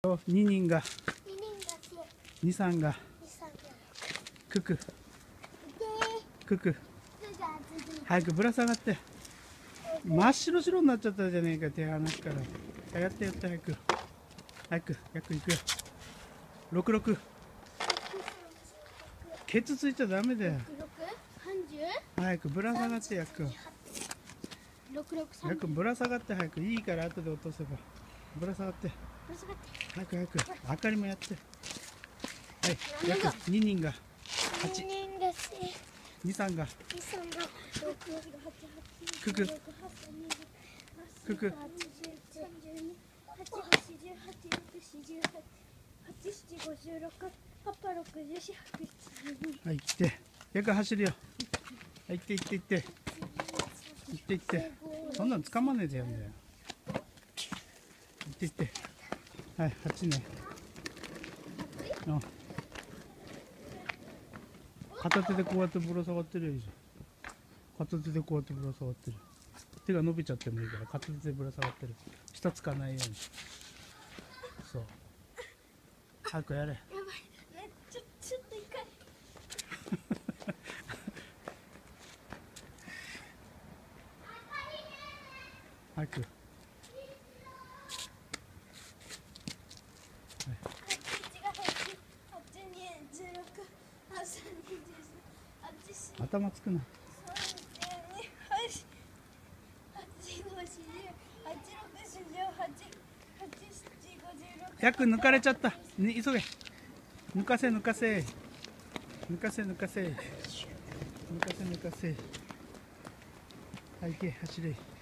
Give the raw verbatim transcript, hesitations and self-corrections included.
ににんがににんがにさんがにさんがククでククつが続いて早くぶら下がって。真っ白白になっちゃったじゃねえか、手離すから。やってやって早く早く早く行くよ。ろくろくケツついちゃダメだよ。 ろく、さんじゅう、 早くぶら下がってやくろくろく、さんじゅう、 早くぶら下がって早く。いいから後で落とせば。ぶら下がってぶら下がって早く早く。明かりもやって。はい約ににんがはちににんがしにさんがにさんがろく、はち、はち、 ククろく、はち、にじゅう、 ククはちじゅう、さんじゅうに、はち、はちじゅう、はち、ろく、しじゅうはち、はち、しち、ごじゅうろく、はっぱろくじゅうよん、はちじゅうに、 はい行って。よく走るよ。はい行って行って行って行って行って。そんなの掴まねえでやんだよ。行って行って。はいはちね。うん片手でこうやってぶら下がってるよいいじゃん。片手でこうやってぶら下がってる。手が伸びちゃってもいいから片手でぶら下がってる。下つかないように。そう。早くやれ。 やばい、ね、ちょ、ちょっと一回。 早く。頭つくな。百抜かれちゃった。に急げ。抜かせ抜かせ。抜かせ抜かせ。抜かせ抜かせ。はい行け走れ。